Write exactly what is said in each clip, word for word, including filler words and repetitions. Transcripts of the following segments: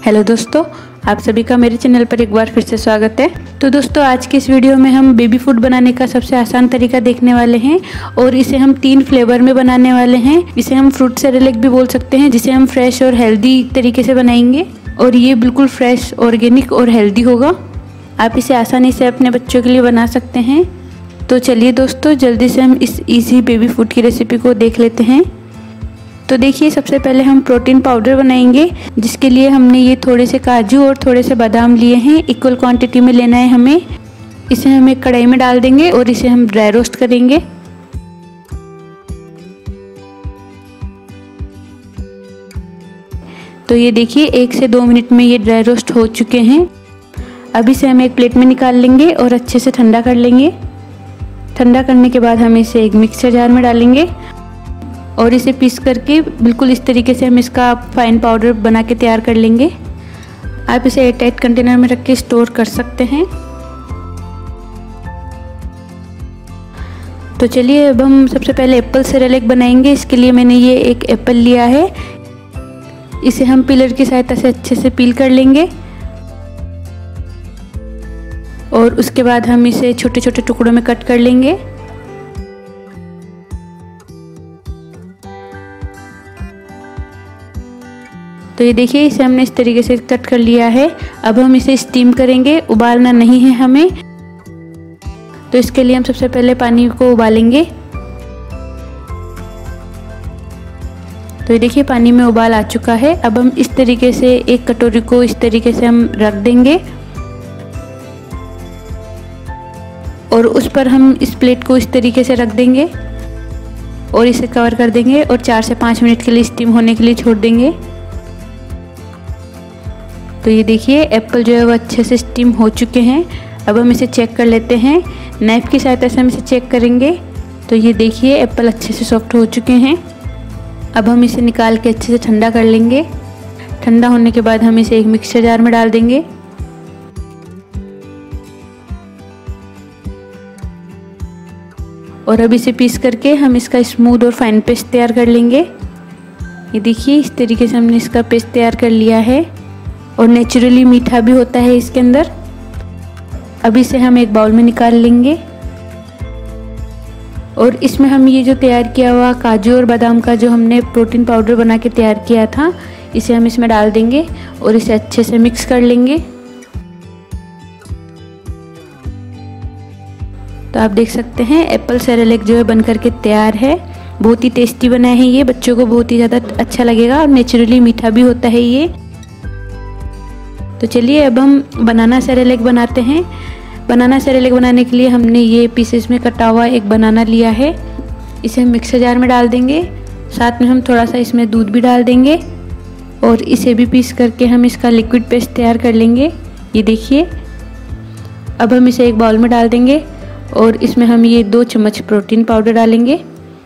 Hello दोस्तों, आप सभी का मेरे चैनल पर एक बार फिर से स्वागत है। तो दोस्तों, आज की इस वीडियो में हम बेबी फूड बनाने का सबसे आसान तरीका देखने वाले हैं और इसे हम तीन फ्लेवर में बनाने वाले हैं। इसे हम फ्रूट सेरेलेक भी बोल सकते हैं, जिसे हम फ्रेश और हेल्दी तरीके से बनाएंगे और ये बिल्कुल फ्रेश, ऑर्गेनिक और हेल्दी होगा। आप इसे आसानी से अपने बच्चों के लिए बना सकते हैं। तो चलिए दोस्तों, जल्दी से हम इस ईजी बेबी फूड की रेसिपी को देख लेते हैं। तो देखिए, सबसे पहले हम प्रोटीन पाउडर बनाएंगे, जिसके लिए हमने ये थोड़े से काजू और थोड़े से बादाम लिए हैं। इक्वल क्वांटिटी में लेना है हमें। इसे हम एक कढ़ाई में डाल देंगे और इसे हम ड्राई रोस्ट करेंगे। तो ये देखिए, एक से दो मिनट में ये ड्राई रोस्ट हो चुके हैं। अब इसे हम एक प्लेट में निकाल लेंगे और अच्छे से ठंडा कर लेंगे। ठंडा करने के बाद हम इसे एक मिक्सर जार में डालेंगे और इसे पीस करके बिल्कुल इस तरीके से हम इसका फाइन पाउडर बना के तैयार कर लेंगे। आप इसे एयर टाइट कंटेनर में रख के स्टोर कर सकते हैं। तो चलिए, अब हम सबसे पहले एप्पल सेरेलेक बनाएंगे। इसके लिए मैंने ये एक एप्पल लिया है। इसे हम पीलर की सहायता से अच्छे से पील कर लेंगे और उसके बाद हम इसे छोटे छोटे टुकड़ों में कट कर लेंगे। तो ये देखिए, इसे हमने इस तरीके से कट कर लिया है। अब हम इसे स्टीम करेंगे, उबालना नहीं है हमें। तो इसके लिए हम सबसे पहले पानी को उबालेंगे। तो ये देखिए, पानी में उबाल आ चुका है। अब हम इस तरीके से एक कटोरी को इस तरीके से हम रख देंगे और उस पर हम इस प्लेट को इस तरीके से रख देंगे और इसे कवर कर देंगे और चार से पाँच मिनट के लिए स्टीम होने के लिए छोड़ देंगे। तो ये देखिए, एप्पल जो है वो अच्छे से स्टीम हो चुके हैं। अब हम इसे चेक कर लेते हैं। नाइफ़ की सहायता से हम इसे चेक करेंगे। तो ये देखिए, एप्पल अच्छे से सॉफ्ट हो चुके हैं। अब हम इसे निकाल के अच्छे से ठंडा कर लेंगे। ठंडा होने के बाद हम इसे एक मिक्सर जार में डाल देंगे और अब इसे पीस करके हम इसका स्मूथ और फाइन पेस्ट तैयार कर लेंगे। ये देखिए, इस तरीके से हमने इसका पेस्ट तैयार कर लिया है और नेचुरली मीठा भी होता है इसके अंदर। अब इसे हम एक बाउल में निकाल लेंगे और इसमें हम ये जो तैयार किया हुआ काजू और बादाम का जो हमने प्रोटीन पाउडर बना के तैयार किया था, इसे हम इसमें डाल देंगे और इसे अच्छे से मिक्स कर लेंगे। तो आप देख सकते हैं, एप्पल सेरेलेक जो है बनकर के तैयार है। बहुत ही टेस्टी बना है ये, बच्चों को बहुत ही ज़्यादा अच्छा लगेगा और नेचुरली मीठा भी होता है ये। तो चलिए, अब हम बनाना सेरेलेक बनाते हैं। बनाना सेरेलेक बनाने के लिए हमने ये पीसेस में कटा हुआ एक बनाना लिया है। इसे हम मिक्सर जार में डाल देंगे। साथ में हम थोड़ा सा इसमें दूध भी डाल देंगे और इसे भी पीस करके हम इसका लिक्विड पेस्ट तैयार कर लेंगे। ये देखिए, अब हम इसे एक बाउल में डाल देंगे और इसमें हम ये दो चम्मच प्रोटीन पाउडर डालेंगे।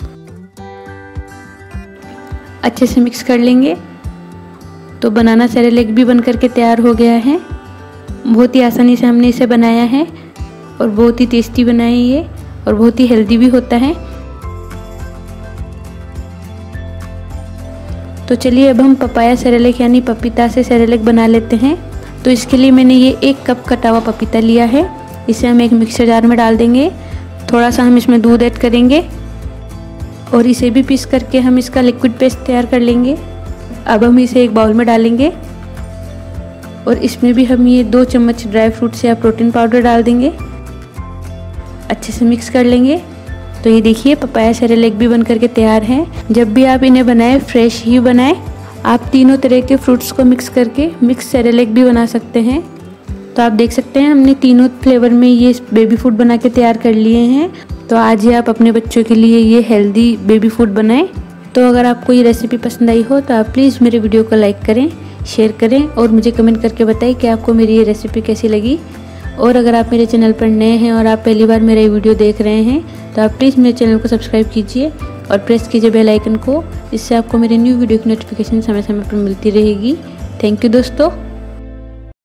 अच्छे से मिक्स कर लेंगे। तो बनाना सेरेलेक भी बन करके तैयार हो गया है। बहुत ही आसानी से हमने इसे बनाया है और बहुत ही टेस्टी बना है ये और बहुत ही हेल्दी भी होता है। तो चलिए, अब हम पपाया सेरेलेक यानी पपीता से सेरेलेक बना लेते हैं। तो इसके लिए मैंने ये एक कप कटा हुआ पपीता लिया है। इसे हम एक मिक्सर जार में डाल देंगे। थोड़ा सा हम इसमें दूध ऐड करेंगे और इसे भी पीस करके हम इसका लिक्विड पेस्ट तैयार कर लेंगे। अब हम इसे एक बाउल में डालेंगे और इसमें भी हम ये दो चम्मच ड्राई फ्रूट्स या प्रोटीन पाउडर डाल देंगे। अच्छे से मिक्स कर लेंगे। तो ये देखिए, पपाया सेरेलेक भी बन करके तैयार है। जब भी आप इन्हें बनाएं, फ्रेश ही बनाएं। आप तीनों तरह के फ्रूट्स को मिक्स करके मिक्स सेरेलेक भी बना सकते हैं। तो आप देख सकते हैं, हमने तीनों फ्लेवर में ये बेबी फूड बना के तैयार कर लिए हैं। तो आज ही आप अपने बच्चों के लिए ये हेल्दी बेबी फूड बनाएं। तो अगर आपको ये रेसिपी पसंद आई हो तो आप प्लीज़ मेरे वीडियो को लाइक करें, शेयर करें और मुझे कमेंट करके बताएं कि आपको मेरी ये रेसिपी कैसी लगी। और अगर आप मेरे चैनल पर नए हैं और आप पहली बार मेरा ये वीडियो देख रहे हैं तो आप प्लीज़ मेरे चैनल को सब्सक्राइब कीजिए और प्रेस कीजिए बेल आइकन को। इससे आपको मेरे न्यू वीडियो की नोटिफिकेशन समय समय पर मिलती रहेगी। थैंक यू दोस्तों।